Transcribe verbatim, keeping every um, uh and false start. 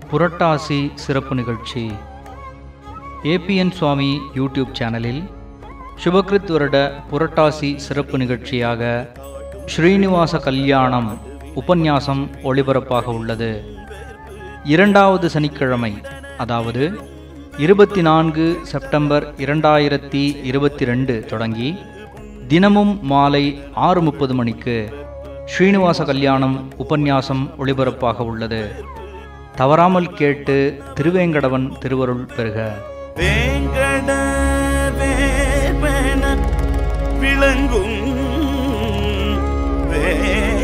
புரட்டாசி சிறப்பு நிகழ்ச்சி ஏபிஎன் சுவாமி யூடியூப் சேனலில் சுபகிருத் வருட புரட்டாசி சிறப்பு நிகழ்ச்சியாக ஸ்ரீனிவாச கல்யாணம் உபன்யாசம் ஒளிபரப்பாக உள்ளது. இரண்டாவது சனிக்கிழமை, அதாவது இருபத்தி நான்கு செப்டம்பர் இரண்டாயிரத்தி இருபத்தி ரெண்டு தொடங்கி தினமும் மாலை ஆறு முப்பது மணிக்கு ஸ்ரீனிவாச கல்யாணம் உபன்யாசம் ஒளிபரப்பாக உள்ளது. தவறாமல் கேட்டு திருவேங்கடவன் திருவருள் பெறுக. விளங்கும் வே